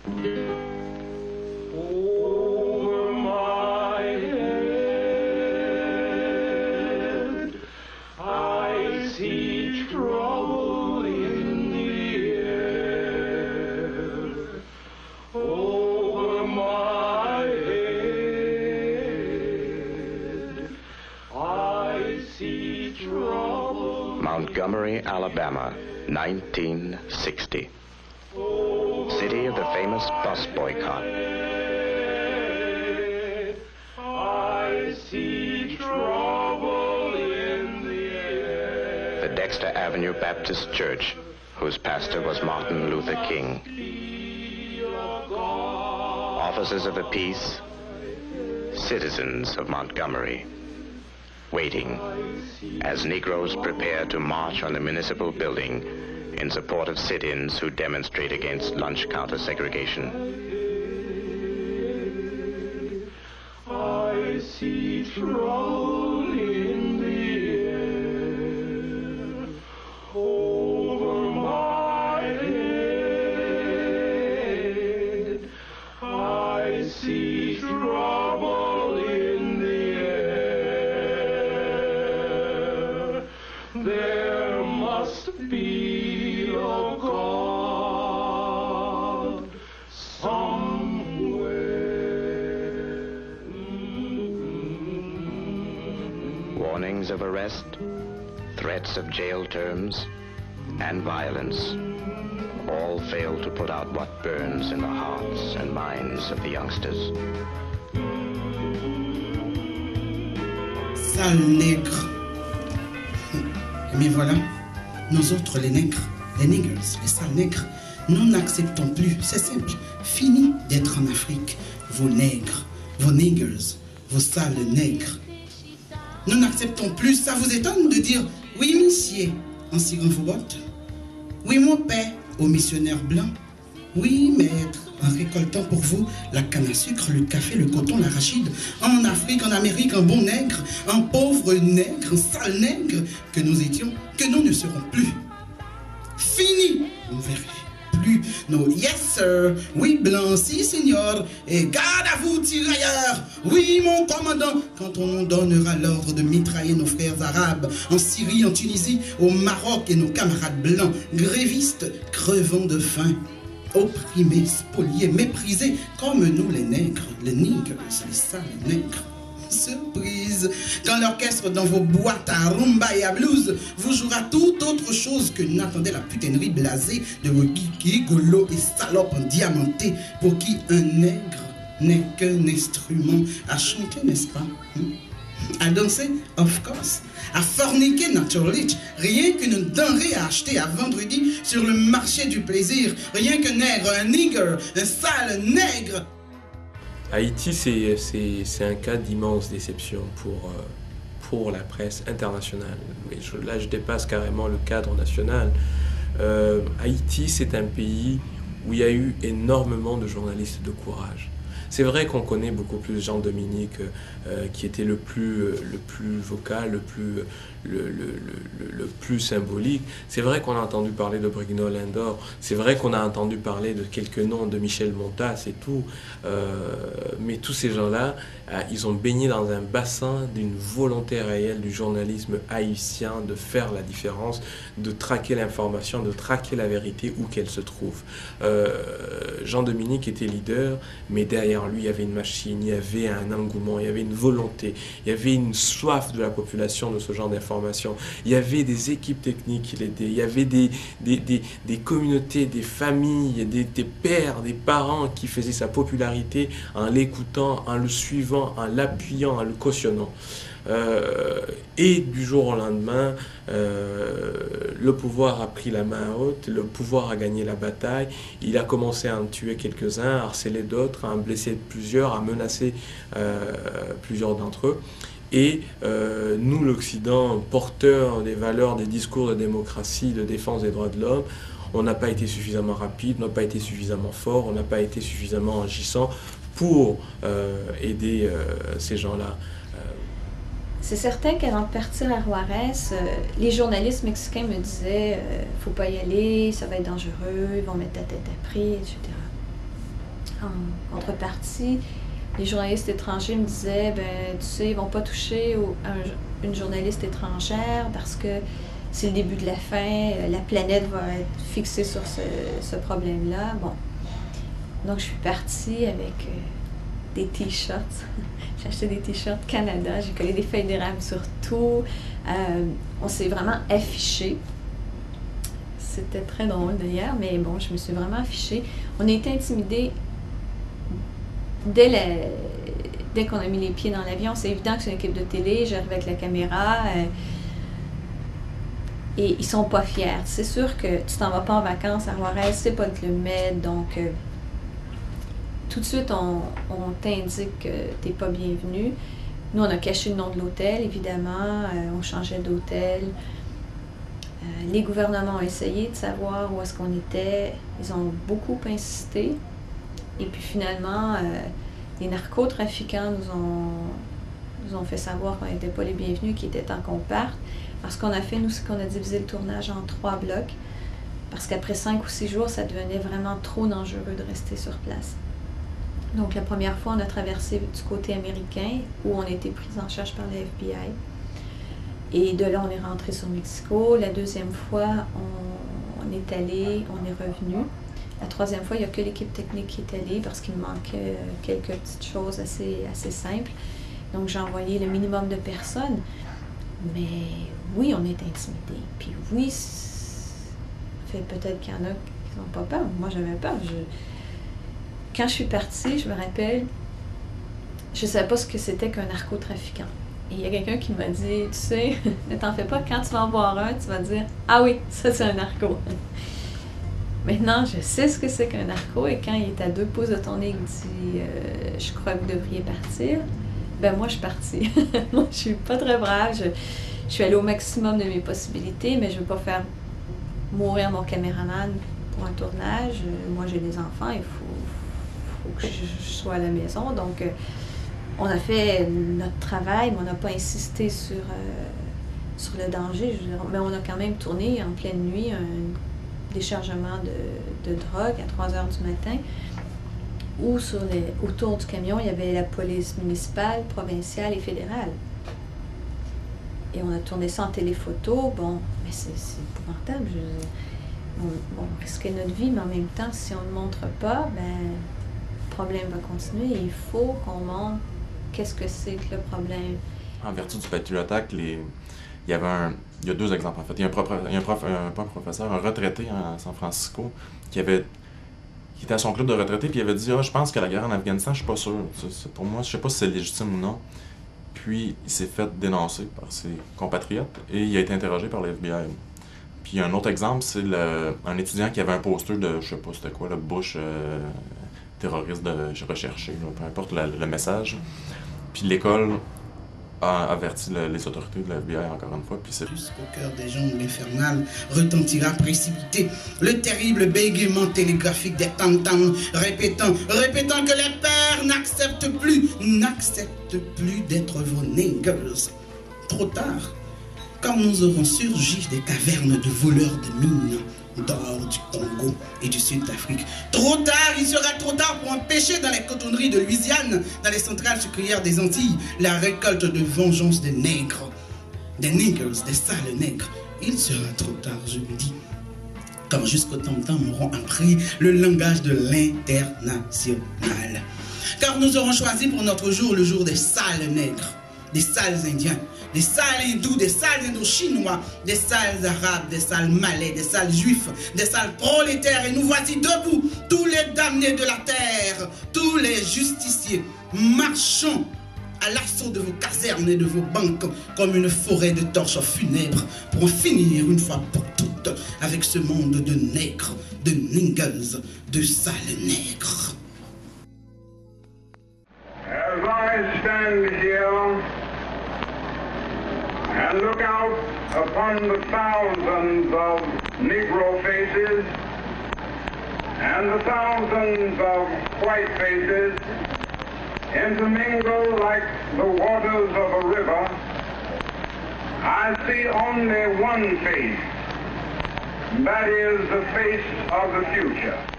Over my head, I see trouble in the air. Over my head, I see trouble. Montgomery, Alabama, 1960. City of the famous bus boycott. I see trouble in the air. The Dexter Avenue Baptist Church, whose pastor was Martin Luther King. Officers of the peace, citizens of Montgomery, waiting as Negroes prepare to march on the municipal building in support of sit-ins who demonstrate against lunch counter segregation. I see trouble in the air. Over my head, I see trouble in the air. There must be a God somewhere. Warnings of arrest, threats of jail terms, and violence all fail to put out what burns in the hearts and minds of the youngsters. Sale nègre. Mais voilà, nous autres les nègres, les niggers, les sales nègres, nous n'acceptons plus, c'est simple, fini d'être en Afrique, vos nègres, vos niggers, vos sales nègres. Nous n'acceptons plus, ça vous étonne de dire, oui monsieur, en cirant vos bottes, oui mon père, aux missionnaires blancs, oui maître, en récoltant pour vous la canne à sucre, le café, le coton, l'arachide, en Afrique, en Amérique, un bon nègre, un pauvre nègre, un sale nègre que nous étions, que nous ne serons plus. Fini, on ne verra plus nos yes sir, oui blanc, si seigneur, et garde à vous tirailleurs, oui mon commandant, quand on nous donnera l'ordre de mitrailler nos frères arabes en Syrie, en Tunisie, au Maroc et nos camarades blancs, grévistes, crevant de faim, opprimés, spoliés, méprisés, comme nous les nègres, les niggers, les sales nègres. Surprise, quand l'orchestre dans vos boîtes à rumba et à blues vous jouera tout autre chose que n'attendait la putainerie blasée de vos gigolos et salopes diamantés pour qui un nègre n'est qu'un instrument à chanter, n'est-ce pas? À danser, of course. À forniquer, naturally. Rien qu'une denrée à acheter à vendredi sur le marché du plaisir. Rien qu'un nègre, un nigger, un sale nègre. Haïti, c'est un cas d'immense déception pour la presse internationale. Mais là, je dépasse carrément le cadre national. Haïti, c'est un pays où il y a eu énormément de journalistes de courage. C'est vrai qu'on connaît beaucoup plus Jean-Dominique qui était le plus vocal, le plus symbolique. C'est vrai qu'on a entendu parler de Brigno Lindor, c'est vrai qu'on a entendu parler de quelques noms de Michel Montas et tout, mais tous ces gens-là, ils ont baigné dans un bassin d'une volonté réelle du journalisme haïtien de faire la différence, de traquer l'information, de traquer la vérité où qu'elle se trouve. Jean-Dominique était leader, mais derrière lui, il y avait une machine, il y avait un engouement, il y avait une volonté, il y avait une soif de la population de ce genre d'information. Il y avait des équipes techniques qui l'aidaient, il y avait des communautés, des familles, des pères, des parents qui faisaient sa popularité en l'écoutant, en le suivant, en l'appuyant, en le cautionnant. Et du jour au lendemain, le pouvoir a pris la main haute, le pouvoir a gagné la bataille, il a commencé à en tuer quelques-uns, à harceler d'autres, à en blesser plusieurs, à menacer plusieurs d'entre eux. Et nous, l'Occident, porteurs des valeurs, des discours de démocratie, de défense des droits de l'homme, on n'a pas été suffisamment rapide, on n'a pas été suffisamment fort, on n'a pas été suffisamment agissant pour aider ces gens-là. C'est certain qu'avant de partir à Juarez, les journalistes mexicains me disaient faut pas y aller, ça va être dangereux, ils vont mettre ta tête à prix, etc. en contrepartie, les journalistes étrangers me disaient, ben, tu sais, ils ne vont pas toucher une journaliste étrangère parce que c'est le début de la fin, la planète va être fixée sur ce problème-là. Bon. Donc, je suis partie avec des t-shirts. J'ai acheté des t-shirts Canada, j'ai collé des feuilles d'érable sur tout. On s'est vraiment affiché. C'était très drôle d'ailleurs, mais bon, je me suis vraiment affichée. On a été intimidés dès qu'on a mis les pieds dans l'avion. C'est évident que c'est une équipe de télé, j'arrive avec la caméra. Et ils sont pas fiers. C'est sûr que tu t'en vas pas en vacances à Juarez, c'est pas le Club Med, donc tout de suite on t'indique que t'es pas bienvenu. Nous, on a caché le nom de l'hôtel, évidemment, on changeait d'hôtel. Les gouvernements ont essayé de savoir où est-ce qu'on était. Ils ont beaucoup insisté. Et puis finalement, les narcotrafiquants nous ont fait savoir qu'on n'était pas les bienvenus, qu'il était temps qu'on parte. Alors, ce qu'on a fait, nous, c'est qu'on a divisé le tournage en 3 blocs. Parce qu'après 5 ou 6 jours, ça devenait vraiment trop dangereux de rester sur place. Donc, la première fois, on a traversé du côté américain, où on a été pris en charge par le FBI. Et de là, on est rentré sur Mexico. La deuxième fois, on est allé, on est revenu. La troisième fois, il n'y a que l'équipe technique qui est allée parce qu'il manquait quelques petites choses assez simples. Donc, j'ai envoyé le minimum de personnes. Mais oui, on est intimidés. Puis oui, fait peut-être qu'il y en a qui n'ont pas peur. Moi, j'avais peur. Quand je suis partie, je me rappelle, je ne savais pas ce que c'était qu'un narcotrafiquant. Et il y a quelqu'un qui m'a dit, tu sais, ne t'en fais pas, quand tu vas en voir un, tu vas dire, ah oui, ça c'est un narco. Maintenant, je sais ce que c'est qu'un narco, et quand il est à 2 pouces de ton nez, il dit, je crois que vous devriez partir, ben moi je suis partie. Moi je suis pas très brave, je suis allée au maximum de mes possibilités, mais je veux pas faire mourir mon caméraman pour un tournage. Moi j'ai des enfants, il faut que je sois à la maison, donc on a fait notre travail, mais on n'a pas insisté sur le danger. Mais on a quand même tourné en pleine nuit un déchargement de drogue à 3 heures du matin, où autour du camion, il y avait la police municipale, provinciale et fédérale. Et on a tourné ça en téléphoto. Bon, mais c'est épouvantable. On risquait notre vie, mais en même temps, si on ne le montre pas, ben, le problème va continuer. Et il faut qu'on montre qu'est-ce que c'est que le problème. En vertu du Patriot Act, il y a 2 exemples en fait. Il y a un professeur, un retraité à San Francisco, qui était à son club de retraités, puis il avait dit « Ah, je pense que la guerre en Afghanistan, je suis pas sûr. Pour moi, je sais pas si c'est légitime ou non. » Puis il s'est fait dénoncer par ses compatriotes et il a été interrogé par le FBI. Puis un autre exemple, c'est un étudiant qui avait un poster de, je sais pas c'était quoi, le Bush terroriste recherché, peu importe le message. Puis l'école a averti les autorités de la FBI encore une fois. Puis c'est jusqu'au cœur des jungles infernales retentira précipité le terrible bégaiement télégraphique des tam-tams, répétant que les pères n'acceptent plus d'être vos niggers. Trop tard, quand nous aurons surgi des cavernes de voleurs de mines d'or du Congo et du Sud-Afrique. Trop tard, il sera trop tard pour empêcher dans les cotonneries de Louisiane, dans les centrales sucrières des Antilles, la récolte de vengeance des nègres, des niggers, des sales nègres. Il sera trop tard, je vous dis, quand jusqu'au tam-tam auront appris le langage de l'international. Car nous aurons choisi pour notre jour le jour des sales nègres, des sales indiens, des sales hindous, des sales indo-chinois, des sales arabes, des sales malais, des sales juifs, des sales prolétaires. Et nous voici debout, tous les damnés de la terre, tous les justiciers, marchant à l'assaut de vos casernes et de vos banques comme une forêt de torches funèbres pour en finir une fois pour toutes avec ce monde de nègres, de niggers, de sales nègres. As I stand here and look out upon the thousands of Negro faces and the thousands of white faces intermingle like the waters of a river, I see only one face, that is the face of the future.